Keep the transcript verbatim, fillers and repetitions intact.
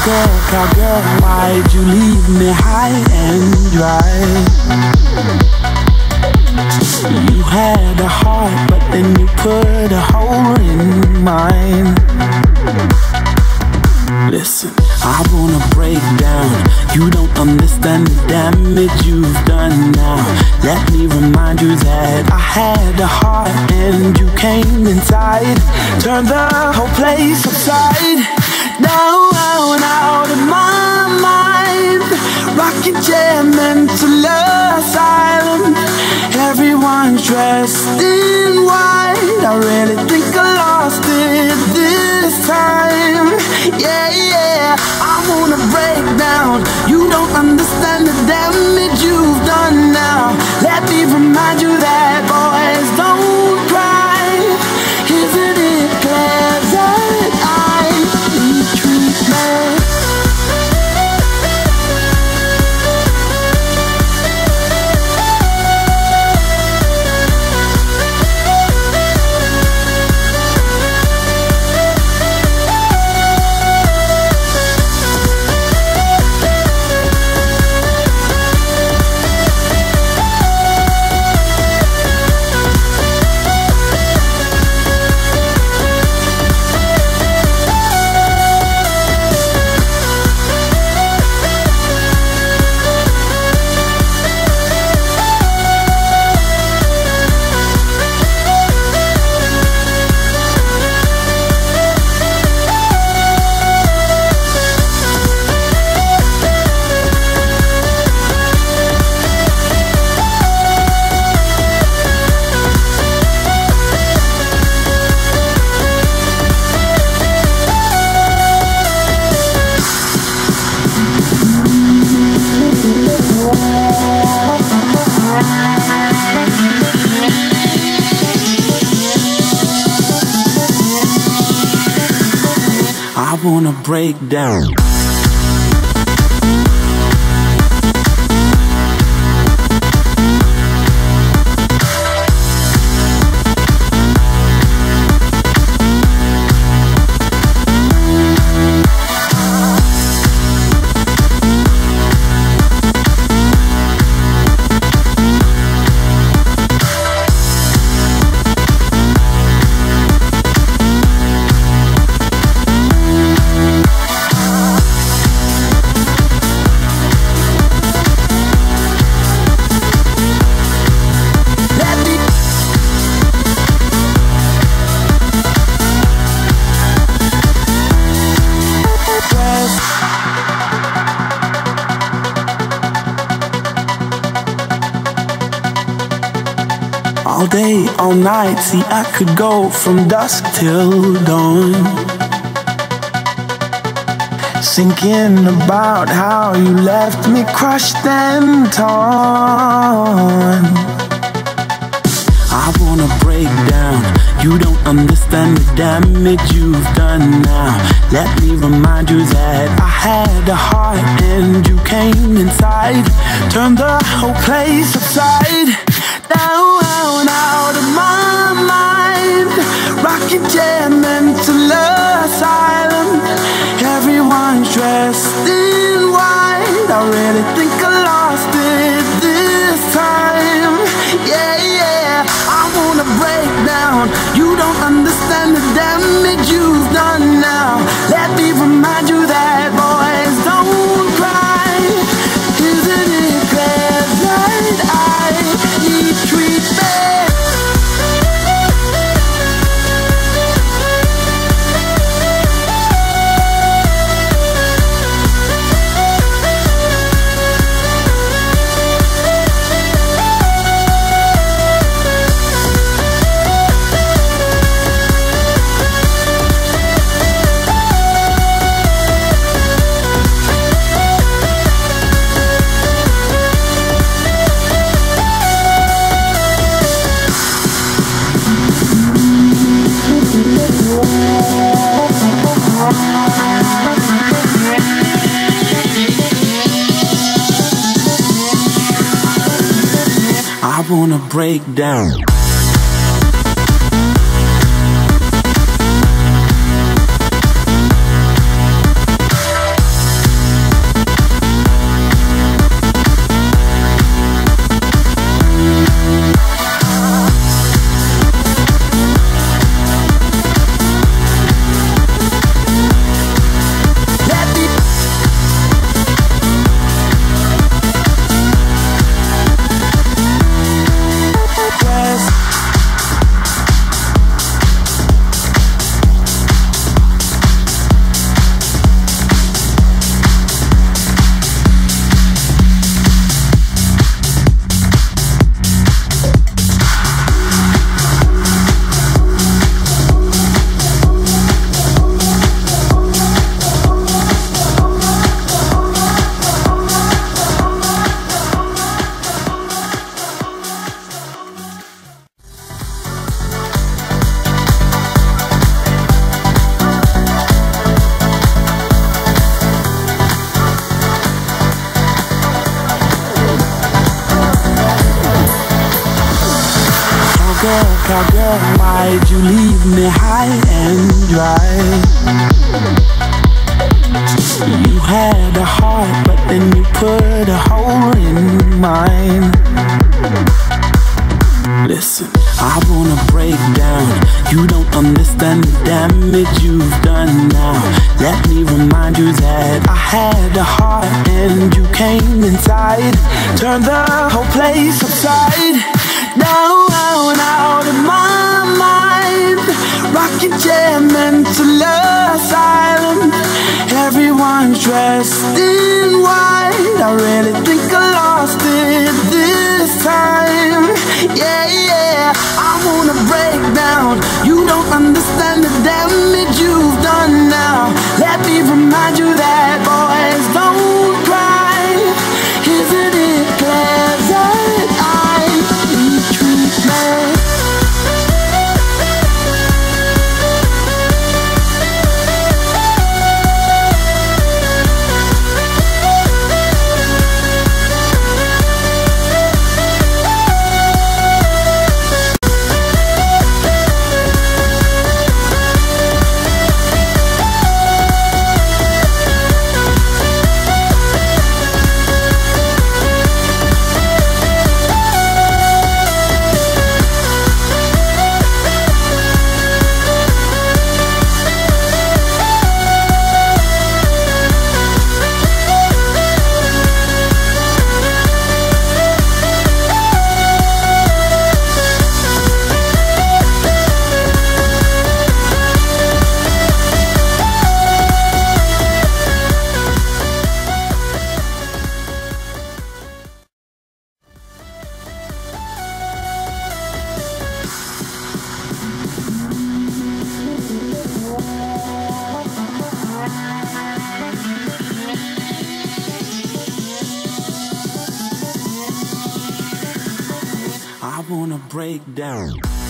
Cowgirl, cowgirl, why'd you leave me high and dry? You had a heart, but then you put a hole in mine. Listen, I wanna break down. You don't understand the damage you've done now. Let me remind you that I had a heart and you came inside. Turned the whole place upside down, out of my mind. Rocking chair, mental asylum. Everyone's dressed in white. I really think I lost it this time. Yeah, yeah, I wanna break down. You don't understand the damage you've done now. Let me remind you that boys don't cry. Isn't it clear that I need treatment? I wanna break down. All day, all night, see I could go from dusk till dawn, thinking about how you left me crushed and torn. I wanna break down. You don't understand the damage you've done now. Let me remind you that I had a heart and you came inside. Turned the whole place upside down, out of my mind. Rocking chair, mental asylum. Everyone's dressed in white. I really think I lost it this time. Yeah, yeah, I wanna break down. You don't understand the damage you've done now. Let me remind you that boys don't cry. Isn't it clear that I need treatment? I wanna break down. Girl, cowgirl, why'd you leave me high and dry? You had a heart, but then you put a hole in mine. Listen, I wanna break down. You don't understand the damage you've done now. Let me remind you that I had a heart and you came inside. Turned the whole place upside down, out of my mind. Rocking chair, mental asylum. Everyone's dressed in white. I really think I lost it this time. Yeah, yeah, I wanna break down. You don't understand the damage you've done now. Let me remind you that boys don't cry. Isn't it clear that I need treatment? I wanna break down.